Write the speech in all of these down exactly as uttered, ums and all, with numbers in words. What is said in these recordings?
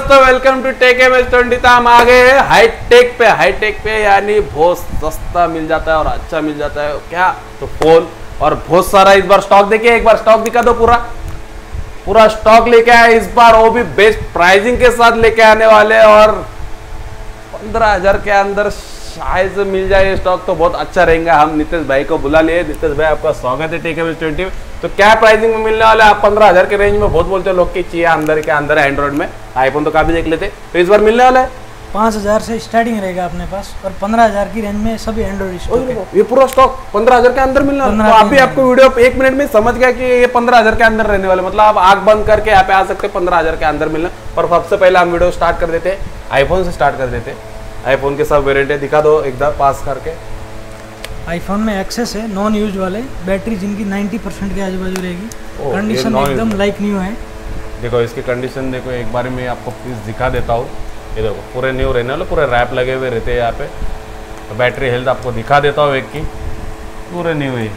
दोस्तों, welcome to tech M S twenty. तो हम आ गए हैं हाईटेक पे। हाईटेक पे यानी बहुत सस्ता मिल जाता है और अच्छा मिल जाता है क्या, तो फोन और बहुत सारा इस बार स्टॉक। देखिए एक बार स्टॉक दिखा दो, पूरा पूरा स्टॉक लेके आए इस बार, वो भी बेस्ट प्राइसिंग के साथ लेके आने वाले। और पंद्रह हजार के अंदर शायद से मिल जाए स्टॉक तो बहुत अच्छा रहेगा। हम नितेश भाई को बुला लिए। नितेश भाई आपका स्वागत है टेक एम एस ट्वेंटी में। तो क्या प्राइसिंग में मिलने वाला है? आप पंद्रह हजार के रेंज में बहुत बोलते हो लोग की चाहिए अंदर के अंदर एंड्रॉइड में। आईफोन तो काफी देख लेते, तो इस बार मिलने वाला है पाँच हजार से स्टार्टिंग रहेगा अपने पास और पंद्रह हजार की रेंज में सभी एंड्रॉइड स्टॉक है। ये पूरा स्टॉक पंद्रह हजार के अंदर मिलने वाला है। तो अभी आपको वीडियो एक मिनट में समझ गया कि ये पंद्रह हजार के अंदर रहने वाले, मतलब आप आंख बंद करके यहाँ पे आ सकते हैं पंद्रह हजार के अंदर मिलना। पर सबसे पहले हम वीडियो स्टार्ट कर देते हैं आईफोन से स्टार्ट कर देते हैं। आईफोन के सब वेरिएंट है, दिखा दो एकदम पास करके। आईफोन में एक्सेस है नॉन यूज वाले, बैटरी जिनकी नब्बे परसेंट के आजू बाजू रहेगी, कंडीशन एकदम लाइक न्यू है। देखो इसकी कंडीशन देखो, एक बार मैं आपको प्लीज दिखा देता हूँ। ये देखो पूरे न्यू रहने वाले, पूरे रैप लगे हुए रहते हैं यहाँ पे। तो बैटरी हेल्थ आपको दिखा देता हूँ एक की, पूरे न्यू है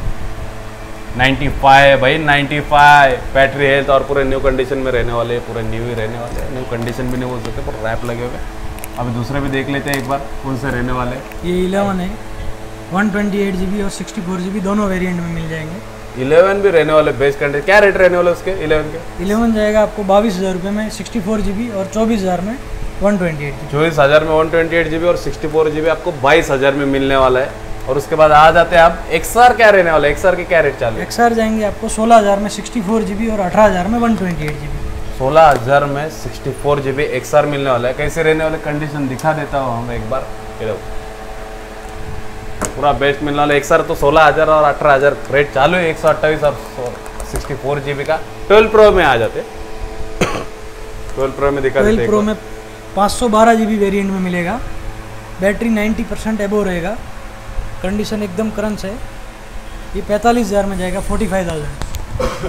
पचानवे भाई, पचानवे बैटरी हेल्थ और पूरे न्यू कंडीशन में रहने वाले, पूरे न्यू ही रहने वाले। न्यू कंडीशन भी नहीं बोल सकते, पूरे रैप लगे हुए। अभी दूसरे भी देख लेते हैं एक बार कौन से रहने वाले। ये इलेवन है, one twenty eight G B और सिक्सटी फोर जी बी दोनों वेरिएंट में मिल जाएंगे। इलेवन भी रहने वाले बेस्ट कंडीशन। क्या रेट रहने वाले उसके इलेवन के? इलेवन जाएगा आपको बाईस हज़ार रुपये में सिक्सटी फोर जी बी और चौबीस हज़ार में one twenty eight G B. चौबीस हज़ार में one twenty eight G B और सिक्सटी फोर जी बी आपको बाईस हज़ार में मिलने वाला है। और उसके बाद आ जाते हैं आप एक्सआर। क्या रहने वाला है एक्सआर के? क्या रेट चालू है? एक्सआर जाएंगे आपको सोलह हज़ार में सिक्सटी फोर जी बी और अठारह हज़ार में one twenty eight G B. सोलह हज़ार में sixty four G B XR मिलने वाला है। कैसे रहने वाले कंडीशन दिखा देता हूँ हम एक बार। ये देखो पूरा बेस्ट मिलने वाला एक्सआर। तो सोलह हज़ार और अठारह हज़ार रेट चालू है, एक सौ अट्ठाईस और सिक्सटी फोर जी बी का। ट्वेल्व प्रो में आ जाते, ट्वेल्व प्रो में दिखा देते। ट्वेल्व प्रो में पाँच सौ बारह जी बी वेरियंट में मिलेगा, बैटरी नब्बे परसेंट एबो रहेगा, कंडीशन एकदम क्रंच है। ये पैंतालीस हज़ार में जाएगा, फोर्टी फाइव थाउजेंड।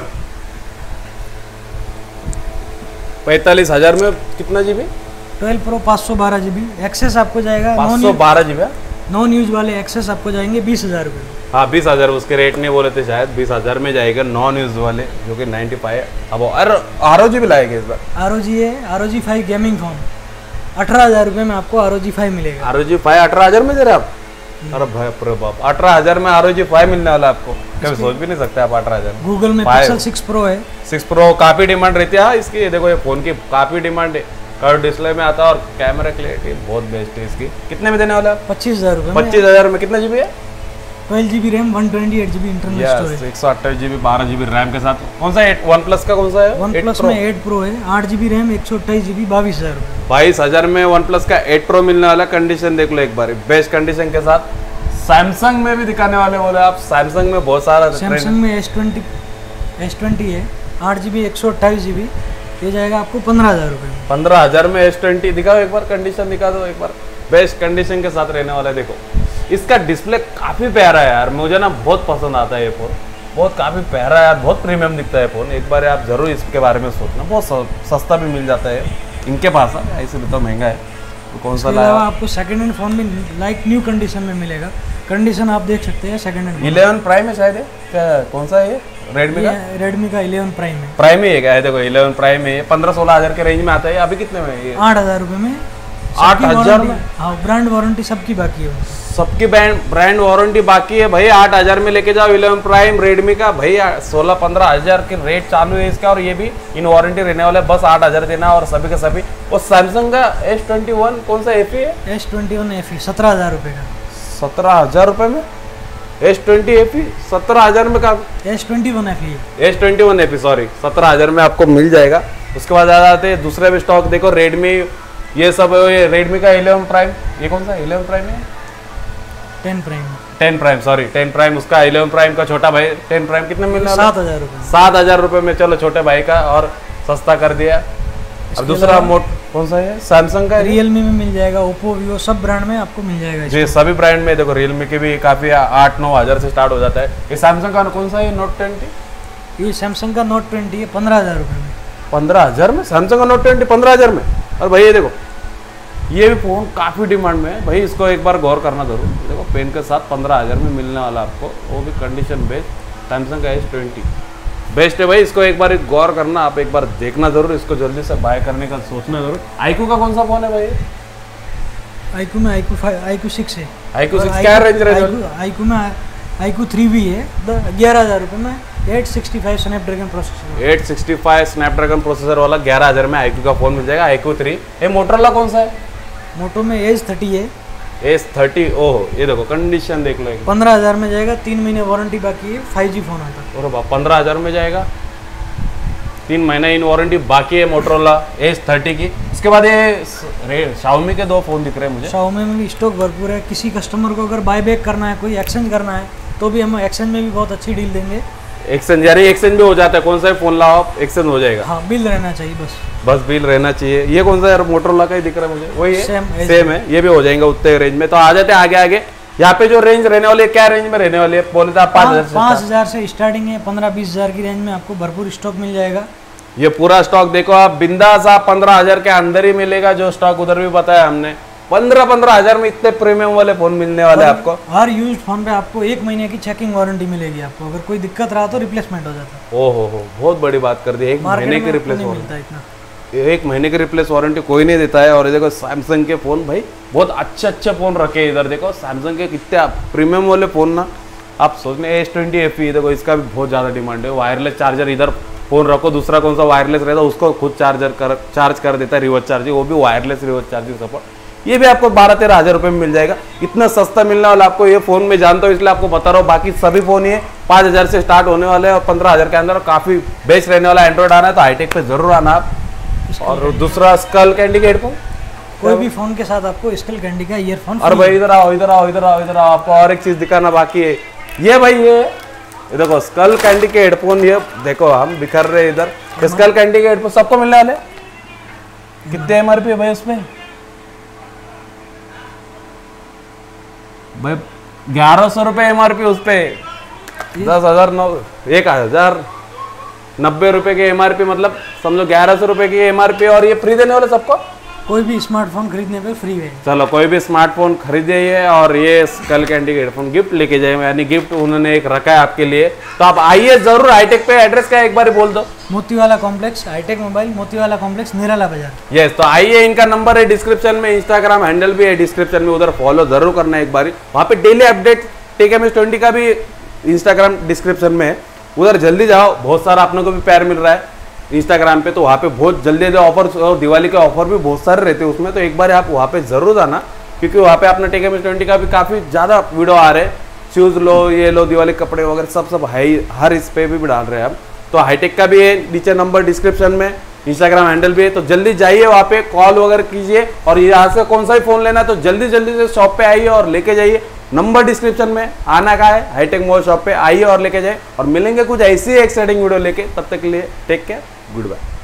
पैंतालीस हजार में कितना जीबी? ट्वेल्व प्रो पाँच सौ बारह जी बी। एक्सेस आपको जाएगा पाँच सौ बारह जीबी नॉन यूज वाले एक्सेस आपको जाएंगे बीस हज़ार रुपये। हाँ बीस हज़ार उसके रेट नहीं बोले थे शायद, बीस हज़ार में जाएगा नॉन यूज वाले, जो कि नाइन्टी फाइव। अब आर ओ जी भी लाएंगे इस बार। आर ओ जी है, R O G five gaming phone अठारह हज़ार रुपये में आपको आर ओ जी फाइव मिलेगा। आर ओ जी फाइव अठारह हज़ार में दे रहे आप? अरे भाई बाप, अठारह हज़ार में आर ओ जी फाइव मिलने वाला आपको, कभी सोच भी नहीं सकते आप अठारह हज़ार। गूगल में पिक्सल सिक्स प्रो है, सिक्स प्रो काफी डिमांड रहती है इसकी। ये देखो ये फोन की काफी डिमांड है, कर्व डिस्प्ले में आता है और कैमरा क्लैरिटी बहुत बेस्ट है इसकी। कितने में देने वाला है? पच्चीस हजार रुपये। पच्चीस हजार में कितना जीबी है? Twelve G B RAM, one twenty eight G B internal storage, एक सौ अट्ठाईस जी बी बारह जी बी रैम के साथ। कौन सा है? वन प्लस का कौन सा है? वन प्लस में एट प्रो है, आठ जी बी रैम, एक सौ अट्ठाईस जी बी, बाईस हजार रुपये। बाईस हजार में वन प्लस का एट प्रो मिलने वाला। कंडीशन देख लो एक बार, बेस्ट कंडीशन के साथ। सैमसंग में भी दिखाने वाले बोले आप? सैमसंग में बहुत सारा, सैमसंग में एस ट्वेंटी एस ट्वेंटी है, आठ जी बी एक सौ अट्ठाईस जी बी, ये जाएगा आपको पंद्रह हज़ार रुपये में। पंद्रह हज़ार में एस ट्वेंटी दिखाओ एक बार, कंडीशन दिखा दो एक बार। बेस्ट कंडीशन के साथ रहने वाला है। देखो इसका डिस्प्ले काफ़ी प्यारा है यार, मुझे ना बहुत पसंद आता है ये फ़ोन, बहुत काफ़ी प्यारा है यार, बहुत प्रीमियम दिखता है फ़ोन। एक बार आप ज़रूर इसके बारे में सोचना, बहुत सस्ता भी मिल जाता है इनके पास, ऐसे भी तो महंगा है। तो कौन सा लाया? आपको सेकंड हैंड फोन में लाइक न्यू कंडीशन में मिलेगा। कंडीशन आप देख सकते हैं सेकंड हैंड। इलेवन प्राइम है शायद है क्या? कौन सा है ये? रेडमी का? रेडमी का इलेवन प्राइम है। प्राइम ही है क्या? देखो इलेवन प्राइम है, पंद्रह सोलह हजार के रेंज में आता है। अभी कितने में? ये आठ हजार रुपये में। आठ हजार में? हाँ, ब्रांड वारंटी सबकी बाकी है, सबकी ब्रांड ब्रांड वारंटी बाकी है भाई। आठ हजार में लेके जाओ इलेवन प्राइम रेडमी का भाई। सोलह पंद्रह हजार के रेट चालू है इसका, और ये भी इन वारंटी रहने वाला है। बस आठ हजार देना और सभी के सभी। और सैमसंग का एस ट्वेंटी वन कौन सा एफ है? एस ट्वेंटी वन एफ सत्रह हजार रुपये का। सत्रह हजार रुपये में एस ट्वेंटी एफ सत्रह हजार में का? S twenty one F S twenty one F sorry सत्रह हजार में आपको मिल जाएगा। उसके बाद आ जाते हैं दूसरे भी स्टॉक। देखो रेडमी, ये सब ये रेडमी का इलेवन प्राइम, ये कौन सा इलेवन प्राइम है? Ten prime. Ten prime sorry ten prime, उसका इलेवन प्राइम का छोटा भाई। टेन प्राइम कितने मिल रहा है? सात हजार रुपये। सात हजार रुपये में चलो छोटे भाई का और सस्ता कर दिया। अब दूसरा मोट कौन सा है? सैमसंग का, रियलमी में मिल जाएगा, ओप्पो वीवो सब ब्रांड में आपको मिल जाएगा जी, सभी ब्रांड में। देखो रियलमी के भी काफी आठ नौ हजार से स्टार्ट हो जाता है। ये सैमसंग का कौन सा है? Note twenty. ये सैमसंग का नोट ट्वेंटी है, पंद्रह हजार रुपये में। पंद्रह हजार में सैमसंग का नोट ट्वेंटी पंद्रह हजार में? और भाई ये देखो ये भी फोन काफी डिमांड में है भाई, इसको एक बार गौर करना जरूर। देखो पेन के साथ पंद्रह हजार में मिलने वाला आपको, वो भी कंडीशन बेस्ड। सैमसंग का एस ट्वेंटी बेस्ट है भाई, इसको एक बार गौर करना, आप एक बार देखना जरूर, इसको जल्दी से बाय करने का सोचना जरूर। आईक्यू का कौन सा फोन है भाई? आईक्यू में आईक्यू फाइव आईक्यू सिक्स है। आईक्यू सिक्स क्या रेंज रहेगा? आईक्यू में आईक्यू थ्री भी है, ग्यारह हज़ार रुपये में eight sixty five Snapdragon processor. Eight sixty five Snapdragon processor वाला ग्यारह हज़ार में आईक्यू का फोन मिल जाएगा। IQ three. ये मोटरोला कौन सा है? मोटो में एज थर्टी है। Edge thirty. ओहो, ये देखो कंडीशन देख लो। पंद्रह हज़ार में जाएगा, तीन महीने वारंटी बाकी है, फाइव जी फोन आता है। और बाप, पंद्रह हज़ार में जाएगा, तीन महीना इन वारंटी बाकी है। मोटरोला एज थर्टी की। इसके बाद ये शाओमी के दो फोन दिख रहे हैं मुझे। शाओमी में भी स्टॉक भरपूर है। किसी कस्टमर को अगर बाय बैक करना है, कोई एक्सचेंज करना है, तो भी हम एक्सचेंज में भी बहुत अच्छी डील देंगे। एक्सचेंज यानी एक्सचेंज भी हो जाता है, कौन सा फोन लाओ आप एक्सचेंज हो जाएगा। हाँ, बिल रहना चाहिए बस। बस बिल रहना चाहिए। ये कौन सा यार? मोटरोला का ही दिख रहा है मुझे। वही है, सेम सेम है। ये भी हो जाएंगे उतने रेंज में। तो आ जाते हैं आगे आगे। यहाँ पे जो रेंज रहने वाली है, क्या रेंज में रहने वाली है? बोले तो पाँच हजार पाँच हजार से स्टार्टिंग है, पंद्रह बीस हजार की रेंज में आपको भरपूर स्टॉक मिल जाएगा। ये पूरा स्टॉक देखो आप, बिंदास आप पंद्रह हजार के अंदर ही मिलेगा। जो स्टॉक उधर भी बताया हमने, पंद्रह पंद्रह हजार में इतने प्रीमियम वाले फोन मिलने वाले हैं आपको। हर यूज्ड फोन पे आपको एक महीने की चेकिंग वारंटी मिलेगी आपको। अगर कोई दिक्कत रहा तो रिप्लेसमेंट हो जाता है। ओ हो हो, बहुत बड़ी बात कर दी। एक महीने की रिप्लेस वारंटी, एक महीने की रिप्लेस वारंटी कोई नहीं देता है। और ये देखो सैमसंग के फोन भाई, बहुत अच्छे अच्छे फोन रखे इधर। देखो सैमसंग के कितने प्रीमियम वाले फोन ना, आप सोचने एस ट्वेंटी एफ ई देखो, इसका भी बहुत ज़्यादा डिमांड है। वायरलेस चार्जर इधर फोन रखो, दूसरा कौन सा वायरलेस रहता है उसको खुद चार्जर कर चार्ज कर देता है, रिवर्स चार्जिंग, वो भी वायरलेस रिवर्स चार्जिंग सपोर्ट। ये भी आपको बारह तेरह हजार रुपये में मिल जाएगा। इतना सस्ता मिलने वाला आपको ये फोन में जानता हूँ, इसलिए आपको बता रहा हूँ। बाकी सभी फोन ये पाँच हजार से स्टार्ट होने वाले हैं और पंद्रह हजार के अंदर काफी बेस्ट रहने वाला। एंड्रॉइड आना है तो हाईटेक पे जरूर आना आप। और दूसरा स्कल कैंडी का हेडफोन, कोई भी फोन के साथ आपको स्कल कैंडी का ईयरफोन। और भाई इधर आओ इधर आओ इधर आओ इधर आओ, आपको और एक चीज दिखाना बाकी है। ये भाई ये ये देखो स्कल कैंडी के हेडफोन, ये देखो हम बिखर रहे इधर। स्कल कैंडी के हेडफोन सबको मिलने वाले। कितने एमआरपी है भाई उसमें? भाई ग्यारह सौ रुपये एमआरपी उस पे, दस हजार नौ एक हजार नब्बे रुपए के एमआरपी, मतलब समझो ग्यारह सौ रुपए की एमआरपी। और ये फ्री देने वाले सबको, कोई भी स्मार्टफोन खरीदने पे फ्री है। चलो कोई भी स्मार्टफोन खरीदिए और ये स्कल कैंडी के हेडफोन गिफ्ट लेके जाए, यानी गिफ्ट उन्होंने एक रखा है आपके लिए। तो आप आइए जरूर हाईटेक पे। एड्रेस क्या है एक बार बोल दो? Motiwala complex, hitech mobile, Motiwala complex, Nirala Bazaar. Yes, तो आइए, इनका नंबर है डिस्क्रिप्शन में, इंस्टाग्राम हैंडल भी है डिस्क्रिप्शन में, उधर फॉलो जरूर करना है एक बार। वहाँ पे daily update tech M S twenty का भी इंस्टाग्राम डिस्क्रिप्शन में है, उधर जल्दी जाओ। बहुत सारा अपने को भी प्यार मिल रहा है इंस्टाग्राम पे, तो वहाँ पे बहुत जल्दी जल्दी ऑफर और दिवाली के ऑफर भी बहुत सारे रहते हैं उसमें। तो एक बार आप वहाँ पे जरूर आना, क्योंकि वहाँ पे अपने टेक एम एस ट्वेंटी का भी काफ़ी ज़्यादा वीडियो आ रहे हैं। शूज़ लो, ये लो, दिवाली कपड़े वगैरह सब सब हाई हर इस पे भी डाल रहे हैं हम। तो हाईटेक का भी है नीचे नंबर डिस्क्रिप्शन में, इंस्टाग्राम हैंडल भी है। तो जल्दी जाइए वहाँ पे, कॉल वगैरह कीजिए। और यहाँ से कौन सा ही फ़ोन लेना है तो जल्दी जल्दी से शॉप पे आइए और लेके जाइए। नंबर डिस्क्रिप्शन में, आना का है हाईटेक मोबाइल शॉप पे आइए और लेके जाए। और मिलेंगे कुछ ऐसी एक्साइटिंग वीडियो लेके, तब तक के लिए टेक केयर, गुड बाय।